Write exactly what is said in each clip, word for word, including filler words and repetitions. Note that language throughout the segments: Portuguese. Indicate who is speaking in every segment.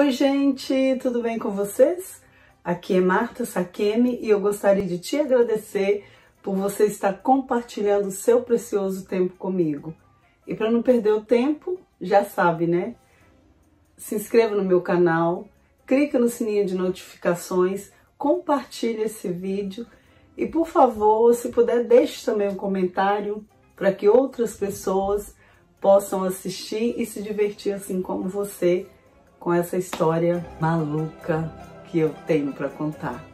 Speaker 1: Oi gente, tudo bem com vocês? Aqui é Marta Sakemi e eu gostaria de te agradecer por você estar compartilhando o seu precioso tempo comigo. E para não perder o tempo, já sabe, né? Se inscreva no meu canal, clica no sininho de notificações, compartilhe esse vídeo e, por favor, se puder, deixe também um comentário para que outras pessoas possam assistir e se divertir assim como você com essa história maluca que eu tenho para contar.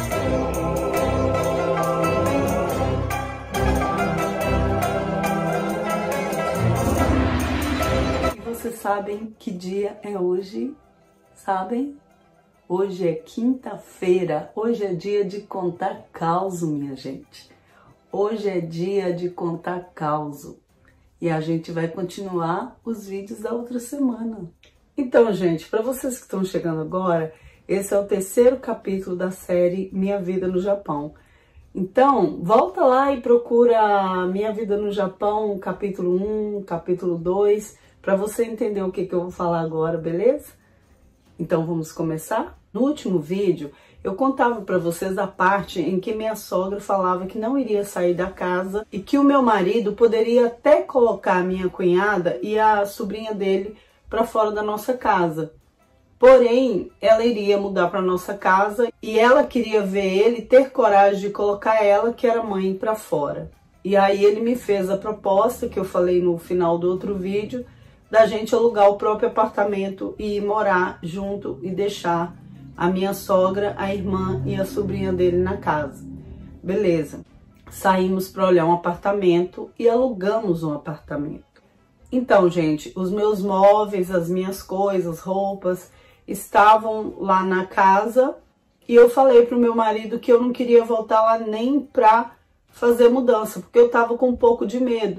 Speaker 1: E vocês sabem que dia é hoje? Sabem? Hoje é quinta-feira, hoje é dia de contar causo, minha gente. Hoje é dia de contar causo. E a gente vai continuar os vídeos da outra semana. Então, gente, para vocês que estão chegando agora, esse é o terceiro capítulo da série Minha Vida no Japão. Então, volta lá e procura Minha Vida no Japão, capítulo um, capítulo dois, para você entender o que, que eu vou falar agora, beleza? Então, vamos começar? No último vídeo, eu contava para vocês a parte em que minha sogra falava que não iria sair da casa e que o meu marido poderia até colocar a minha cunhada e a sobrinha dele para fora da nossa casa. Porém, ela iria mudar para nossa casa e ela queria ver ele ter coragem de colocar ela, que era mãe, para fora. E aí ele me fez a proposta, que eu falei no final do outro vídeo, da gente alugar o próprio apartamento e ir morar junto e deixar a minha sogra, a irmã e a sobrinha dele na casa. Beleza. Saímos para olhar um apartamento e alugamos um apartamento. Então, gente, os meus móveis, as minhas coisas, roupas, estavam lá na casa e eu falei pro meu marido que eu não queria voltar lá nem para fazer mudança, porque eu tava com um pouco de medo,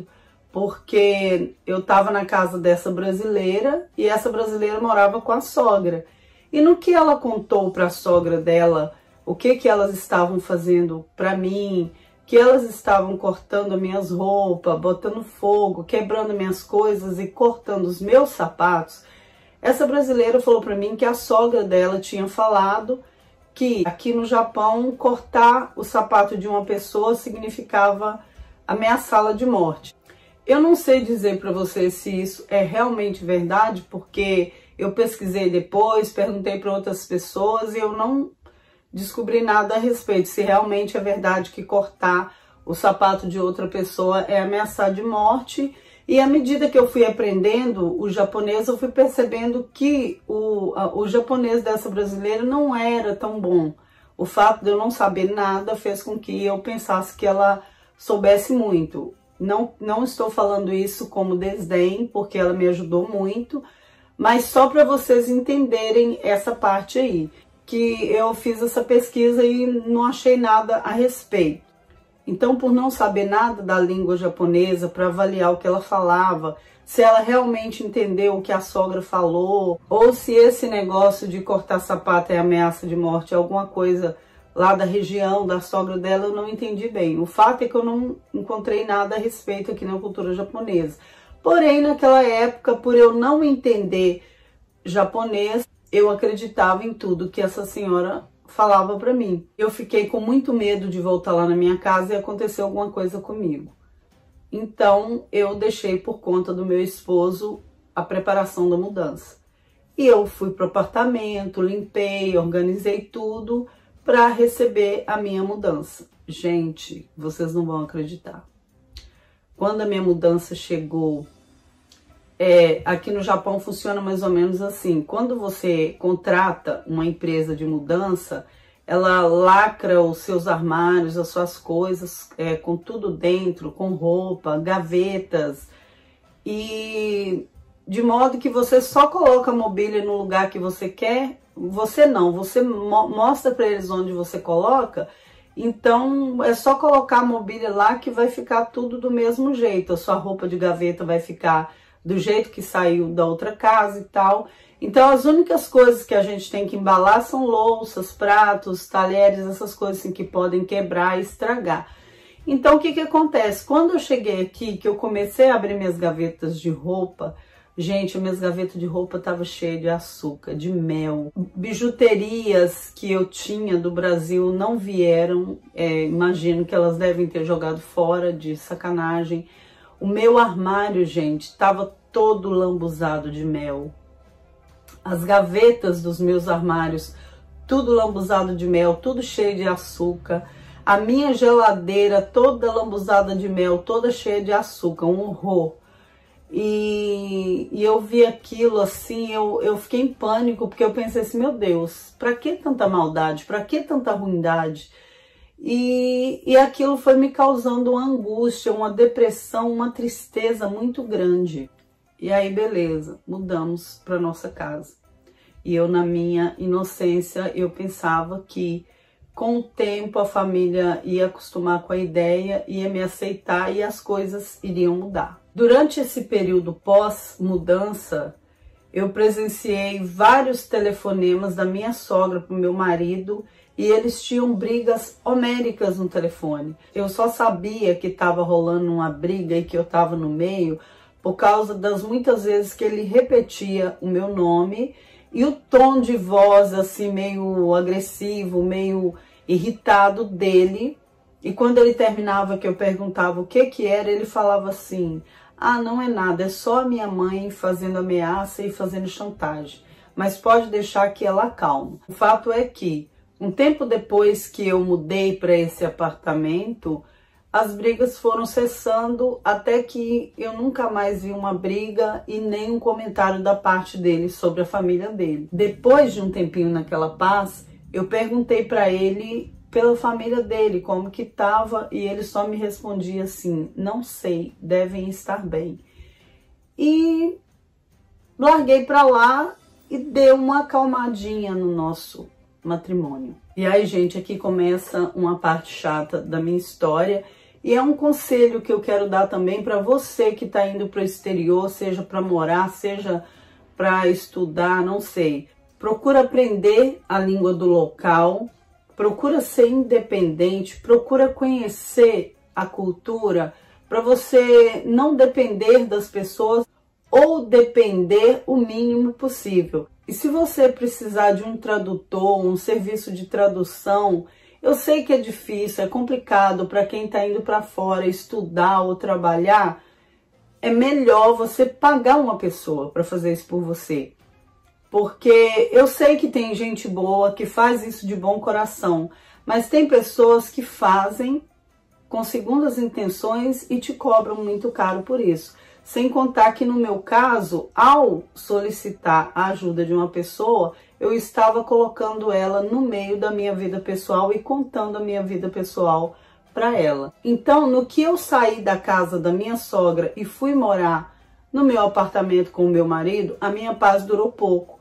Speaker 1: porque eu tava na casa dessa brasileira e essa brasileira morava com a sogra. E no que ela contou para a sogra dela o que que elas estavam fazendo para mim, que elas estavam cortando minhas roupas, botando fogo, quebrando minhas coisas e cortando os meus sapatos, essa brasileira falou para mim que a sogra dela tinha falado que aqui no Japão cortar o sapato de uma pessoa significava ameaçá-la de morte. Eu não sei dizer para vocês se isso é realmente verdade, porque eu pesquisei depois, perguntei para outras pessoas e eu não descobri nada a respeito, se realmente é verdade que cortar o sapato de outra pessoa é ameaçar de morte. E à medida que eu fui aprendendo o japonês, eu fui percebendo que o, a, o japonês dessa brasileira não era tão bom. O fato de eu não saber nada fez com que eu pensasse que ela soubesse muito. Não, não estou falando isso como desdém, porque ela me ajudou muito, mas só para vocês entenderem essa parte aí, que eu fiz essa pesquisa e não achei nada a respeito. Então, por não saber nada da língua japonesa, para avaliar o que ela falava, se ela realmente entendeu o que a sogra falou, ou se esse negócio de cortar sapato é ameaça de morte, é alguma coisa lá da região, da sogra dela, eu não entendi bem. O fato é que eu não encontrei nada a respeito aqui na cultura japonesa. Porém, naquela época, por eu não entender japonês, eu acreditava em tudo que essa senhora falava para mim. Eu fiquei com muito medo de voltar lá na minha casa e acontecer alguma coisa comigo. Então, eu deixei por conta do meu esposo a preparação da mudança. E eu fui pro apartamento, limpei, organizei tudo para receber a minha mudança. Gente, vocês não vão acreditar. Quando a minha mudança chegou, É, aqui no Japão funciona mais ou menos assim. Quando você contrata uma empresa de mudança, ela lacra os seus armários, as suas coisas, é, com tudo dentro, com roupa, gavetas, e de modo que você só coloca a mobília no lugar que você quer. Você não, você mo mostra para eles onde você coloca. Então é só colocar a mobília lá que vai ficar tudo do mesmo jeito. A sua roupa de gaveta vai ficar do jeito que saiu da outra casa e tal. Então as únicas coisas que a gente tem que embalar são louças, pratos, talheres, essas coisas assim que podem quebrar e estragar. Então o que que acontece? Quando eu cheguei aqui, que eu comecei a abrir minhas gavetas de roupa, Gente, minhas gavetas de roupa estavam cheias de açúcar, de mel. Bijuterias que eu tinha do Brasil não vieram. É, imagino que elas devem ter jogado fora de sacanagem. O meu armário, gente, estava todo lambuzado de mel. As gavetas dos meus armários, tudo lambuzado de mel, tudo cheio de açúcar. A minha geladeira toda lambuzada de mel, toda cheia de açúcar, um horror. E, e eu vi aquilo assim, eu, eu fiquei em pânico, porque eu pensei assim, meu Deus, pra que tanta maldade, pra que tanta ruindade? E, e aquilo foi me causando uma angústia, uma depressão, uma tristeza muito grande. E aí, beleza, mudamos para nossa casa. E eu, na minha inocência, eu pensava que com o tempo a família ia acostumar com a ideia, ia me aceitar e as coisas iriam mudar. Durante esse período pós-mudança, eu presenciei vários telefonemas da minha sogra para o meu marido e eles tinham brigas homéricas no telefone. Eu só sabia que estava rolando uma briga e que eu estava no meio por causa das muitas vezes que ele repetia o meu nome e o tom de voz assim meio agressivo, meio irritado dele. E quando ele terminava que eu perguntava o que que era, ele falava assim: ah, não é nada, é só a minha mãe fazendo ameaça e fazendo chantagem, mas pode deixar que ela acalma. O fato é que, um tempo depois que eu mudei para esse apartamento, as brigas foram cessando até que eu nunca mais vi uma briga e nem um comentário da parte dele sobre a família dele. Depois de um tempinho naquela paz, eu perguntei para ele pela família dele, como que tava, e ele só me respondia assim: não sei, devem estar bem. E larguei para lá e deu uma acalmadinha no nosso matrimônio. E aí, gente, aqui começa uma parte chata da minha história, e é um conselho que eu quero dar também para você que está indo para o exterior, seja para morar, seja para estudar, não sei. Procura aprender a língua do local, procura ser independente, procura conhecer a cultura para você não depender das pessoas ou depender o mínimo possível. E se você precisar de um tradutor, um serviço de tradução, eu sei que é difícil, é complicado para quem está indo para fora estudar ou trabalhar, é melhor você pagar uma pessoa para fazer isso por você. Porque eu sei que tem gente boa que faz isso de bom coração, mas tem pessoas que fazem com segundas intenções e te cobram muito caro por isso. Sem contar que no meu caso, ao solicitar a ajuda de uma pessoa, eu estava colocando ela no meio da minha vida pessoal e contando a minha vida pessoal para ela. Então, no que eu saí da casa da minha sogra e fui morar no meu apartamento com o meu marido, a minha paz durou pouco.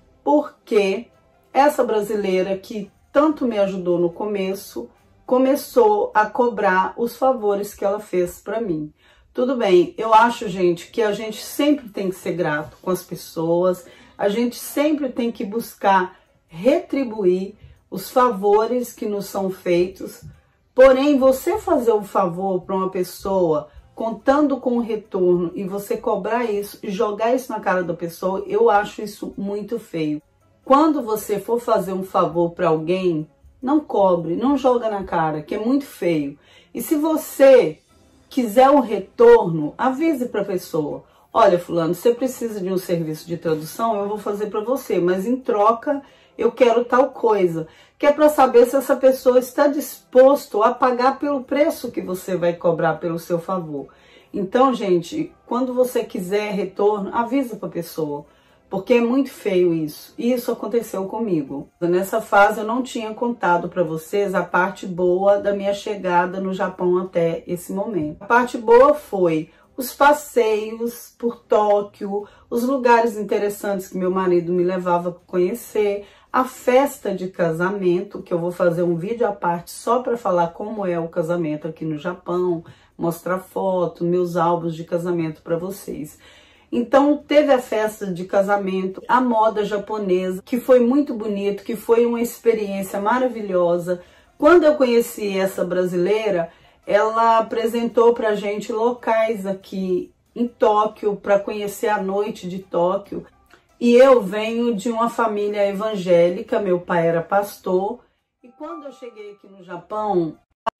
Speaker 1: Porque essa brasileira que tanto me ajudou no começo, começou a cobrar os favores que ela fez para mim. Tudo bem, eu acho, gente, que a gente sempre tem que ser grato com as pessoas, a gente sempre tem que buscar retribuir os favores que nos são feitos, porém, você fazer um favor para uma pessoa contando com o retorno e você cobrar isso e jogar isso na cara da pessoa, eu acho isso muito feio. Quando você for fazer um favor para alguém, não cobre, não joga na cara, que é muito feio. E se você quiser um retorno, avise para a pessoa: olha, fulano, você precisa de um serviço de tradução, eu vou fazer para você, mas em troca eu quero tal coisa. Que é para saber se essa pessoa está disposto a pagar pelo preço que você vai cobrar pelo seu favor. Então, gente, quando você quiser retorno, avisa para a pessoa, porque é muito feio isso. E isso aconteceu comigo. Nessa fase eu não tinha contado para vocês a parte boa da minha chegada no Japão até esse momento. A parte boa foi os passeios por Tóquio, os lugares interessantes que meu marido me levava para conhecer, a festa de casamento, que eu vou fazer um vídeo à parte só para falar como é o casamento aqui no Japão, mostrar foto, meus álbuns de casamento para vocês. Então teve a festa de casamento, a moda japonesa, que foi muito bonito, que foi uma experiência maravilhosa. Quando eu conheci essa brasileira, ela apresentou pra gente locais aqui em Tóquio para conhecer a noite de Tóquio. E eu venho de uma família evangélica, meu pai era pastor. E quando eu cheguei aqui no Japão,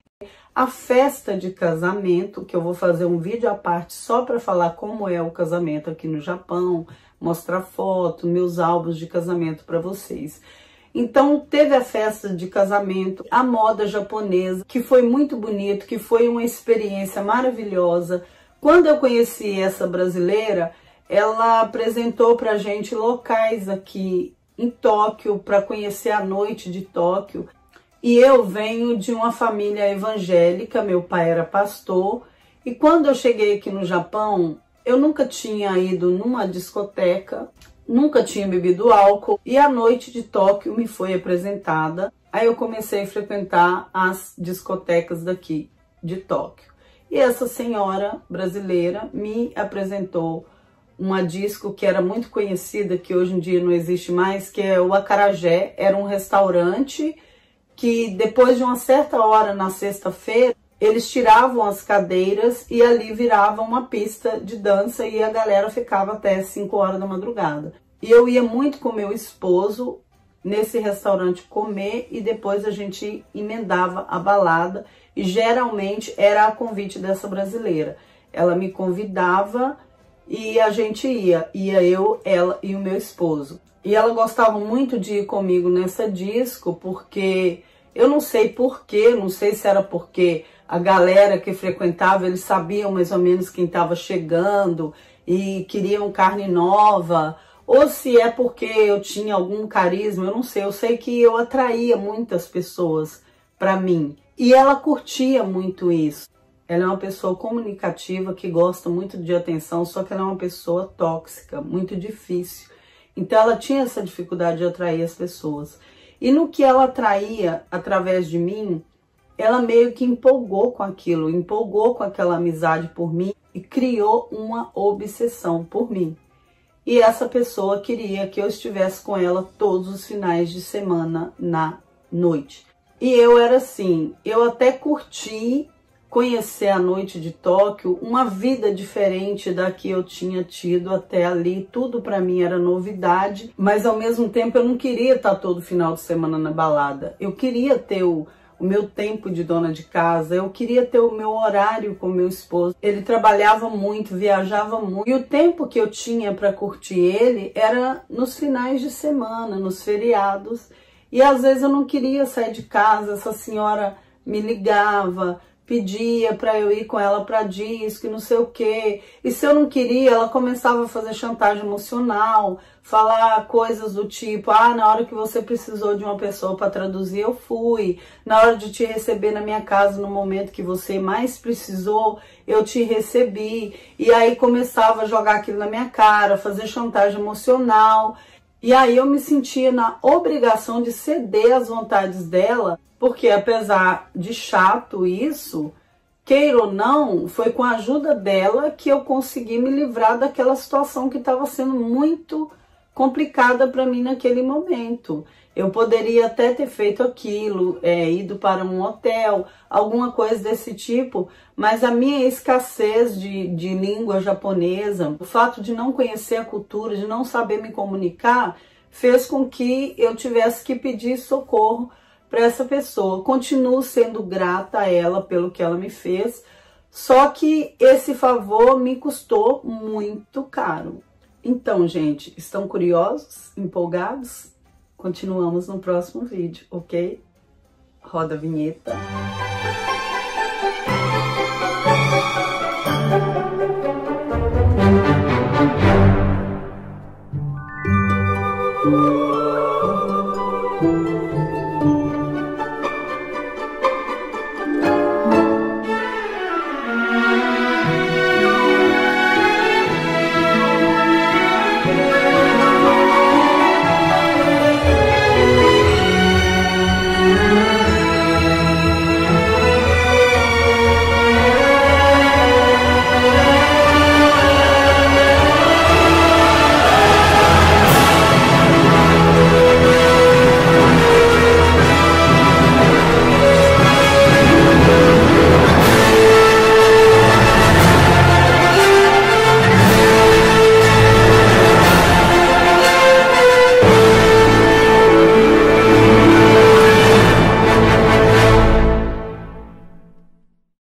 Speaker 1: a festa de casamento, que eu vou fazer um vídeo à parte só para falar como é o casamento aqui no Japão, mostrar foto, meus álbuns de casamento para vocês. Então teve a festa de casamento, a moda japonesa, que foi muito bonito, que foi uma experiência maravilhosa. Quando eu conheci essa brasileira, ela apresentou pra gente locais aqui em Tóquio para conhecer a noite de Tóquio. E eu venho de uma família evangélica, meu pai era pastor. E quando eu cheguei aqui no Japão, eu nunca tinha ido numa discoteca, nunca tinha bebido álcool. E a noite de Tóquio me foi apresentada. Aí eu comecei a frequentar as discotecas daqui de Tóquio. E essa senhora brasileira me apresentou uma disco que era muito conhecida, que hoje em dia não existe mais, que é o Acarajé. Era um restaurante que depois de uma certa hora na sexta-feira, eles tiravam as cadeiras e ali virava uma pista de dança e a galera ficava até cinco horas da madrugada. E eu ia muito com meu esposo nesse restaurante comer e depois a gente emendava a balada e geralmente era a convite dessa brasileira. Ela me convidava e a gente ia, ia eu, ela e o meu esposo. E ela gostava muito de ir comigo nessa disco, porque eu não sei porquê, não sei se era porque a galera que frequentava, eles sabiam mais ou menos quem estava chegando e queriam carne nova, ou se é porque eu tinha algum carisma, eu não sei. Eu sei que eu atraía muitas pessoas para mim e ela curtia muito isso. Ela é uma pessoa comunicativa que gosta muito de atenção, só que ela é uma pessoa tóxica, muito difícil. Então ela tinha essa dificuldade de atrair as pessoas. E no que ela atraía através de mim, ela meio que empolgou com aquilo, empolgou com aquela amizade por mim e criou uma obsessão por mim. E essa pessoa queria que eu estivesse com ela todos os finais de semana na noite. E eu era assim, eu até curti conhecer a noite de Tóquio, uma vida diferente da que eu tinha tido até ali. Tudo para mim era novidade, mas ao mesmo tempo eu não queria estar todo final de semana na balada. Eu queria ter o, o meu tempo de dona de casa, eu queria ter o meu horário com meu esposo. Ele trabalhava muito, viajava muito, e o tempo que eu tinha para curtir ele era nos finais de semana, nos feriados. E às vezes eu não queria sair de casa, essa senhora me ligava, pedia para eu ir com ela para disco, não sei o quê. E se eu não queria, ela começava a fazer chantagem emocional, falar coisas do tipo: ah, na hora que você precisou de uma pessoa para traduzir, eu fui. Na hora de te receber na minha casa, no momento que você mais precisou, eu te recebi. E aí começava a jogar aquilo na minha cara, fazer chantagem emocional. E aí eu me sentia na obrigação de ceder às vontades dela, porque apesar de chato isso, queira ou não, foi com a ajuda dela que eu consegui me livrar daquela situação que estava sendo muito complicada para mim naquele momento. Eu poderia até ter feito aquilo, é, ido para um hotel, alguma coisa desse tipo, mas a minha escassez de, de língua japonesa, o fato de não conhecer a cultura, de não saber me comunicar, fez com que eu tivesse que pedir socorro para essa pessoa. Continuo sendo grata a ela pelo que ela me fez, só que esse favor me custou muito caro. Então, gente, estão curiosos, empolgados? Continuamos no próximo vídeo, ok? Roda a vinheta. Uh!